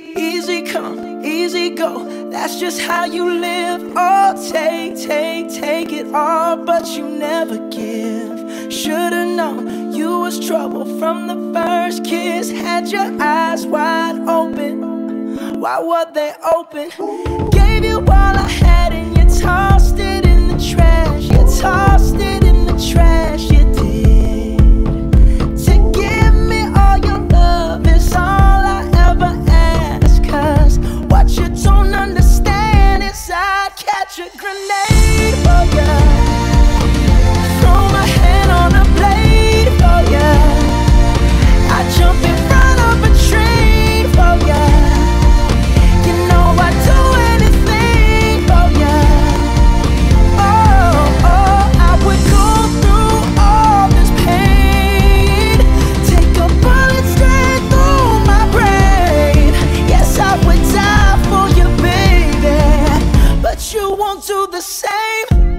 Easy come, easy go, that's just how you live. Oh, take it all, but you never give. Should've known you was trouble from the first kiss. Had your eyes wide open, why were they open? Gave you all I had and you tossed it in the trash. You tossed it in the trash, you did. To give me all your love is all I ever ask. Cause what you don't understand is I'd catch a grenade for ya, throw my hand on a blade for ya, I'd jump in front of a train for ya. You know I'd do anything for ya. Oh, I would go through all this pain, take a bullet straight through my brain. Yes, I would die for you, baby, but you won't do the same.